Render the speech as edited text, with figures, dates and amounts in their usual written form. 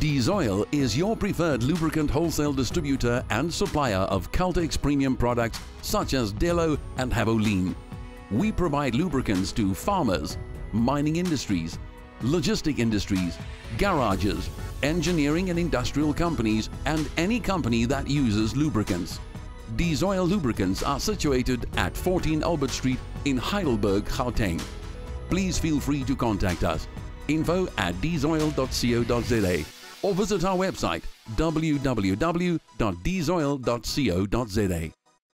Diezoil is your preferred lubricant wholesale distributor and supplier of Caltex premium products such as Delo and Havoline. We provide lubricants to farmers, mining industries, logistic industries, garages, engineering and industrial companies, and any company that uses lubricants. Diezoil lubricants are situated at 14 Albert Street in Heidelberg, Gauteng. Please feel free to contact us. info@diezoil.co.za or visit our website www.diezoil.co.za.